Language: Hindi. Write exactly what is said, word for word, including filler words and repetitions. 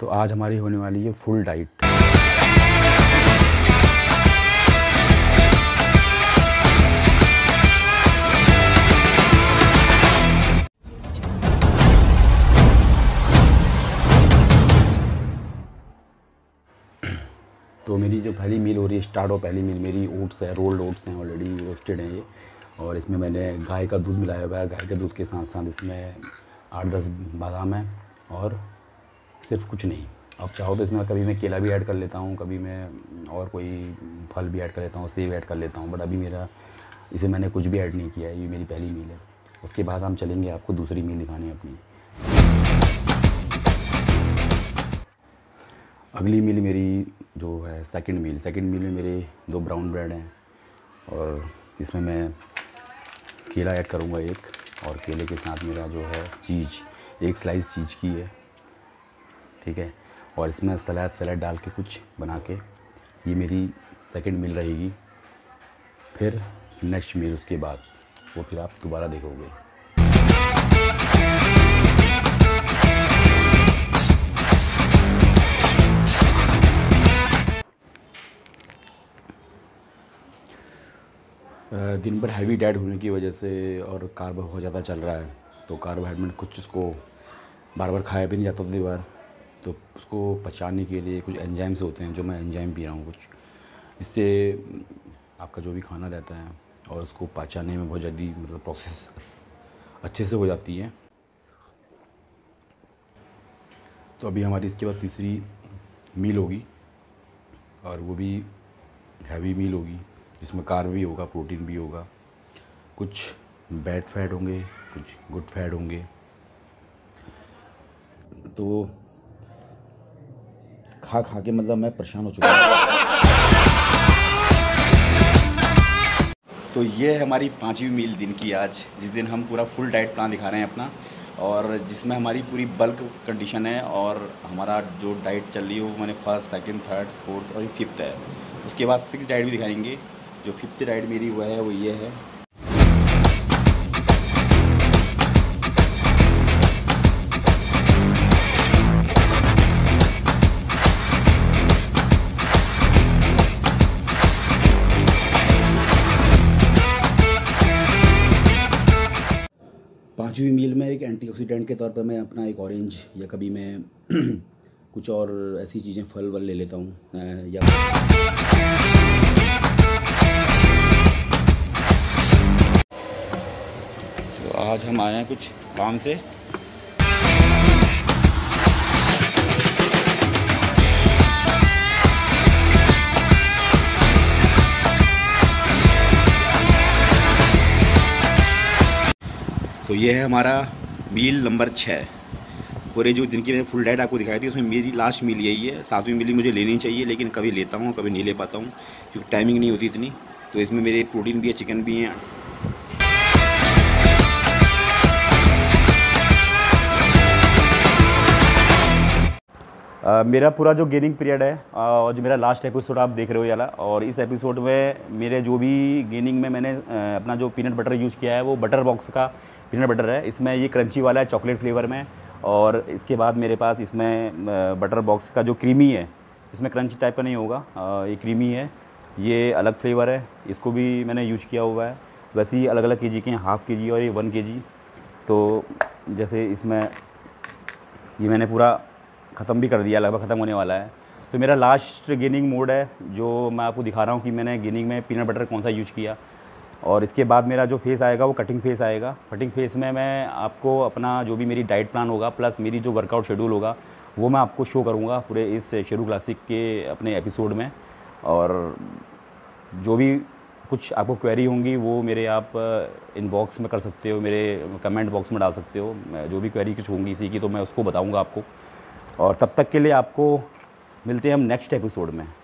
तो आज हमारी होने वाली है फुल डाइट। तो मेरी जो पहली मील हो रही है स्टार्ट हो, पहली मील मेरी ओट्स है, रोल्ड ओट्स हैं, ऑलरेडी रोस्टेड हैं ये, और इसमें मैंने गाय का दूध मिलाया हुआ है। गाय के दूध के साथ साथ इसमें आठ दस बादाम है और सिर्फ कुछ नहीं। अब चाहो तो इसमें कभी मैं केला भी ऐड कर लेता हूँ, कभी मैं और कोई फल भी ऐड कर लेता हूँ, सेब ऐड कर लेता हूँ, बट अभी मेरा इसे मैंने कुछ भी ऐड नहीं किया है। ये मेरी पहली मील है। उसके बाद हम चलेंगे आपको दूसरी मील दिखाने अपनी। अगली मील मेरी जो है सेकंड मील सेकंड मील में मेरे दो ब्राउन ब्रेड हैं और इसमें मैं केला ऐड करूँगा एक, और केले के साथ मेरा जो है चीज़, एक स्लाइस चीज़ की है, ठीक है। और इसमें सलाद सलाद डाल के कुछ बना के ये मेरी सेकंड मील रहेगी। फिर नेक्स्ट मील उसके बाद वो फिर आप दोबारा देखोगे। दिन भर हैवी डाइट होने की वजह से और कार्ब बहुत ज़्यादा चल रहा है, तो कार्बोहाइड्रेट कुछ उसको बार बार खाया भी नहीं जाता था बार, तो उसको पचाने के लिए कुछ एंजाइम्स होते हैं, जो मैं एंजाइम पी रहा हूँ कुछ। इससे आपका जो भी खाना रहता है और उसको पचाने में बहुत जल्दी मतलब प्रोसेस अच्छे से हो जाती है। तो अभी हमारी इसके बाद तीसरी मील होगी और वो भी हैवी मील होगी, जिसमें कार्ब भी होगा, प्रोटीन भी होगा, कुछ बैड फैट होंगे, कुछ गुड फैट होंगे। तो खा खा के मतलब मैं परेशान हो चुका हूँ। तो ये है हमारी पांचवी मील दिन की आज, जिस दिन हम पूरा फुल डाइट प्लान दिखा रहे हैं अपना, और जिसमें हमारी पूरी बल्क कंडीशन है और हमारा जो डाइट चल रही है वो मैंने फर्स्ट सेकंड थर्ड फोर्थ और फिफ्थ है। उसके बाद सिक्स डाइट भी दिखाएंगे। जो फिफ्थ डाइट मेरी वो है वो ये है। पाँचवीं मील में एक एंटीऑक्सीडेंट के तौर पर मैं अपना एक ऑरेंज या कभी मैं कुछ और ऐसी चीज़ें फल वल ले लेता हूँ या तो आज हम आए हैं कुछ काम से। तो ये है हमारा मील नंबर छः। पूरे जो दिन की मैंने फुल डाइट आपको दिखाई थी उसमें मेरी लास्ट मील यही है। सातवीं मील मुझे लेनी चाहिए, लेकिन कभी लेता हूँ कभी नहीं ले पाता हूँ क्योंकि टाइमिंग नहीं होती इतनी। तो इसमें मेरे प्रोटीन भी है, चिकन भी है। Uh, मेरा पूरा जो गेनिंग पीरियड है और uh, जो मेरा लास्ट एपिसोड आप देख रहे हो याला, और इस एपिसोड में मेरे जो भी गेनिंग में मैंने uh, अपना जो पीनट बटर यूज़ किया है वो बटर बॉक्स का पीनट बटर है। इसमें ये क्रंची वाला है चॉकलेट फ्लेवर में, और इसके बाद मेरे पास इसमें uh, बटर बॉक्स का जो क्रीमी है, इसमें क्रंची टाइप का नहीं होगा, uh, ये क्रीमी है, ये अलग फ्लेवर है, इसको भी मैंने यूज किया हुआ है। वैसे ही अलग अलग के जी के हैं, हाफ़ के जी और ये वन के जी। तो जैसे इसमें ये मैंने पूरा ख़त्म भी कर दिया, लगभग ख़त्म होने वाला है। तो मेरा लास्ट गेनिंग मोड है जो मैं आपको दिखा रहा हूँ कि मैंने गेनिंग में पीनट बटर कौन सा यूज किया। और इसके बाद मेरा जो फेस आएगा वो कटिंग फेस आएगा। कटिंग फेस में मैं आपको अपना जो भी मेरी डाइट प्लान होगा प्लस मेरी जो वर्कआउट शेड्यूल होगा वो मैं आपको शो करूँगा पूरे इस शेरू क्लासिक के अपने एपिसोड में। और जो भी कुछ आपको क्वेरी होंगी वो मेरे आप इनबॉक्स में कर सकते हो, मेरे कमेंट बॉक्स में डाल सकते हो। जो भी क्वेरी कुछ होंगी इसी की तो मैं उसको बताऊँगा आपको। और तब तक के लिए आपको मिलते हैं हम नेक्स्ट एपिसोड में।